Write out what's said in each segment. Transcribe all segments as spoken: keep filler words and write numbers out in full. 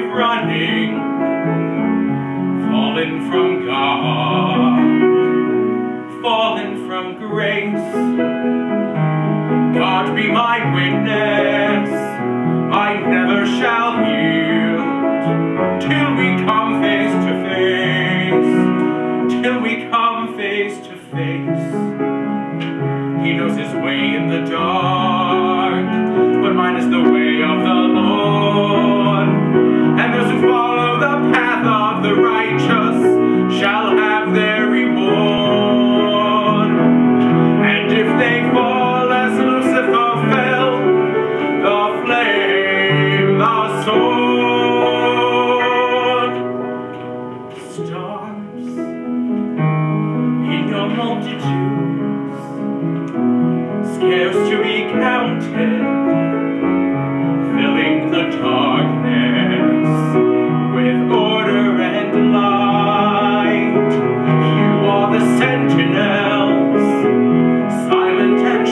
running, fallen from God, fallen from grace. God be my witness, I never shall yield, till we come face to face, till we come face to face. He knows his way in the dark, but mine is the way of the Lord. And those who follow the path of the righteous shall have their reward. And if they fall as Lucifer fell, the flame, the sword, stars in your multitudes, scarce to be counted, filling the darkness with order and light. You are the sentinels, silent and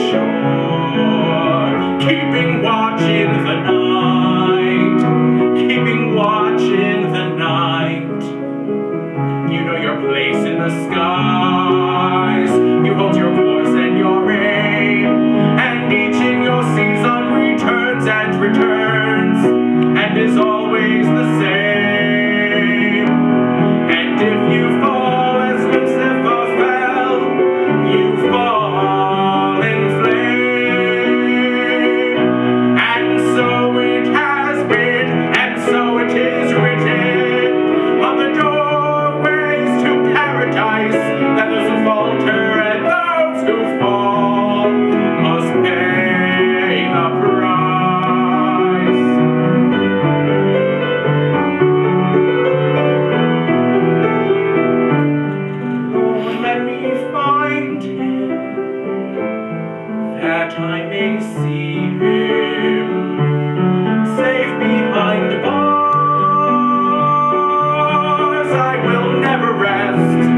sure, keeping watch in the night, keeping watch in the night. You know your place in the skies, you hold your course and your aim, and each in your season returns and returns, and is always the same. And if you fall as Lucifer fell, you fall in flame. And so it has been, and so it is written on the doorways to paradise, that those who falter and those who fall must pay the price. Lord, let me find him, that I may see him safe behind bars. I will never rest